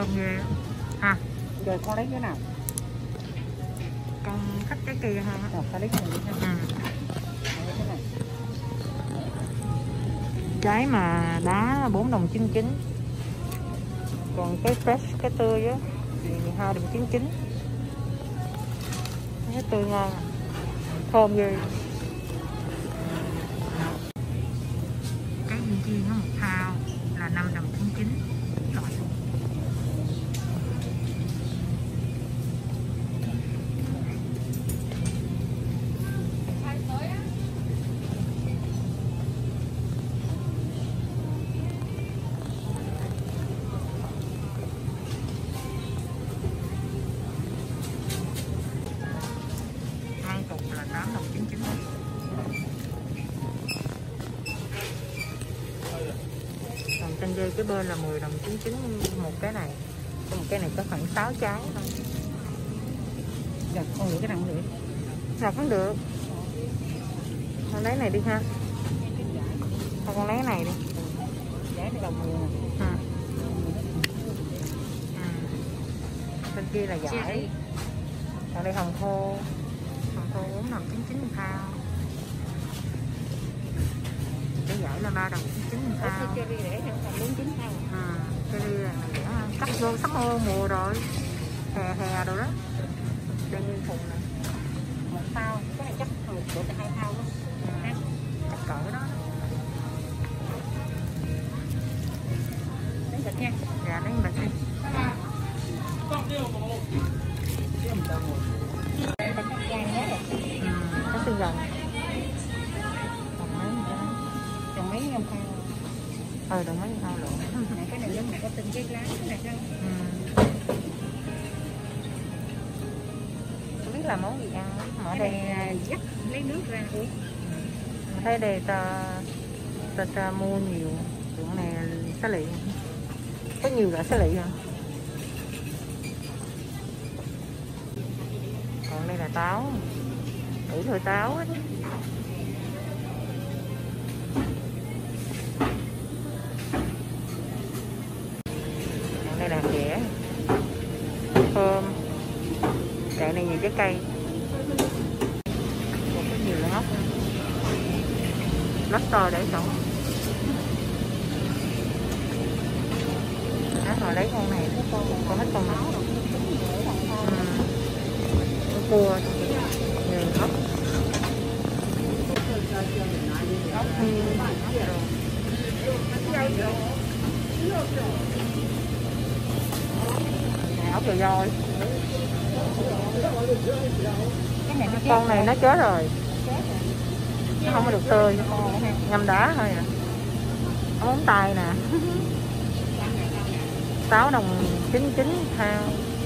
thơm ghê ha. Rồi con lấy cái nào? Con thích cái kia hơn. Rồi con lấy cái này đi ha. Trái mà đá 4 đồng 99. Còn cái fresh, cái tươi á thì 12 đồng 99. Cái tươi ngon, thơm ghê. Cái viên chiên nó 1 thao là 5 đồng 99. Rồi. Măng cục là 8 đồng 99. Còn chanh dây cái bên là 10 đồng 99 một cái này. Còn một cái này có khoảng 6 trái thôi. Dạ, con lấy cái nào cũng được. Nào cũng được. Con lấy này đi ha. Thôi con lấy cái này đi. Giá nó đồng 10 nè. Bên kia là giải. Còn đây hồng khô. Hồng khô 4 đồng 99 một thao. Cái giải là 3 đồng 99 một thao. Cherry rẻ hơn 49 thao. Cherry là rẻ hơn. Sắp vô mùa rồi. Hè rồi đó. Đây nguyên phùng này. 1 thao, cái này chắc một bữa 2 thao đó. Chắc cỡ đó. Lấy bịch nha. Dạ lấy bịch đi. Có xương rồng. Còn mấy không thao. Đồng mấy thao lộn. Cái này nó có tinh cái lá này đó. Không biết là món gì ăn. Ở Cái đây này dắt lấy nước ra uống. thấy đây ta mua nhiều. Chỗ này xá lị. Có nhiều loại xá lị hả? Còn đây là táo. Đủ thôi táo ấy. Còn đây là hạt dẻ. Thơm. Đoạn này nhiều trái cây. Còn có nhiều loại hóc. Lobster để sống. Đó, rồi lấy con này. Con hết con máu rồi. Cua nhiều hấp. Ốc hiên. Ốc dồi dồi. Con này nó chết rồi. Nó không có được tươi. Ngâm đá thôi à. Móng tay nè. 6 đồng 99 thao.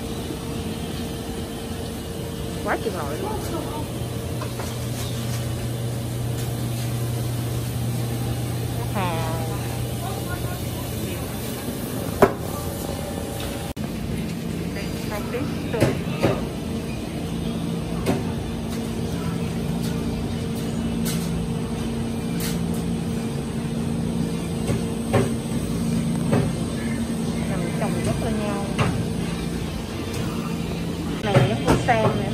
Quá chừng loại luôn. Hà. Đây, không biết tươi. Trồng rất là nhau. Này giống củ sen nữa.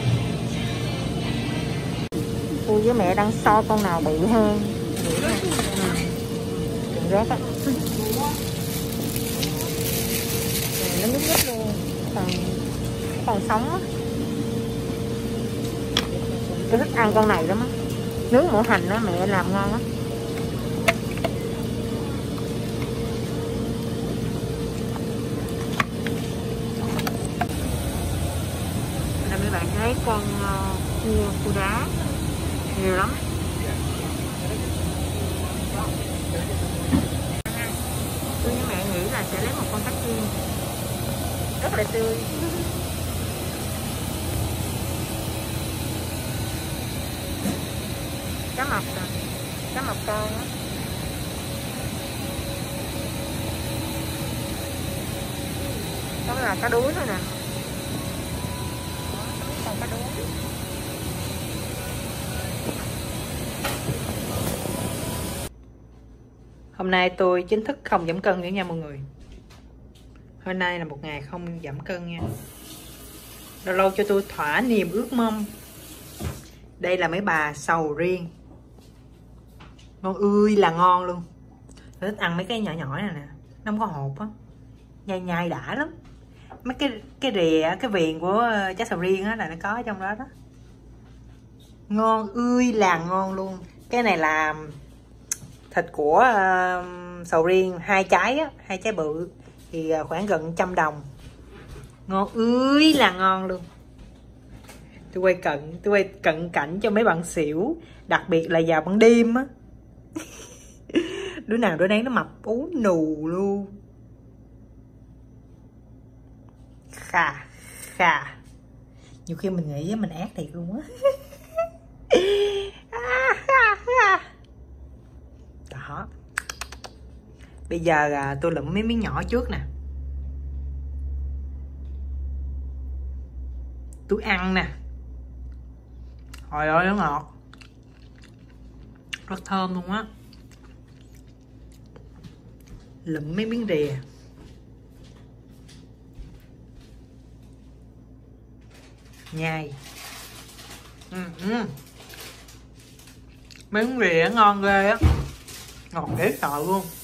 Cô với mẹ đang so con nào bự hơn. Đừng rớt á. Nó nhúc nhích luôn. Còn sống á. Tôi thích ăn con này lắm á. Nướng mỡ hành á, mẹ làm ngon á. Đây mấy bạn thấy con cua đá nhiều lắm. Tôi với mẹ nghĩ là sẽ lấy một con cá chiên rất là tươi. Cá mập nè, cá mập con á. Đó là cá đuối thôi nè. Còn cá đuối. Hôm nay tôi chính thức không giảm cân nữa nha mọi người. Hôm nay là một ngày không giảm cân nha. Lâu lâu cho tôi thỏa niềm ước mong. Đây là mấy bà sầu riêng. Ngon ơi là ngon luôn. Tôi thích ăn mấy cái nhỏ nhỏ này nè. Nó không có hột á. Nhai nhai đã lắm. Mấy cái rìa, cái viền của trái sầu riêng á là nó có ở trong đó đó. Ngon ơi là ngon luôn. Cái này là thịt của sầu riêng 2 trái á, 2 trái bự thì khoảng gần 100 đồng. Ngon ơi là ngon luôn. Tôi quay cận cảnh cho mấy bạn xỉu, đặc biệt là vào ban đêm á. Đứa nào đứa nấy nó mập ú nù luôn. Khà khà. Nhiều khi mình nghĩ mình ác thiệt luôn á. Đó. Bây giờ tôi lụm mấy miếng nhỏ trước nè. Tôi ăn nè. Trời ơi nó ngọt. Rất thơm luôn á. Lụm mấy miếng rìa. Nhai. Miếng rìa ngon ghê á. Ngọt dễ sợ luôn.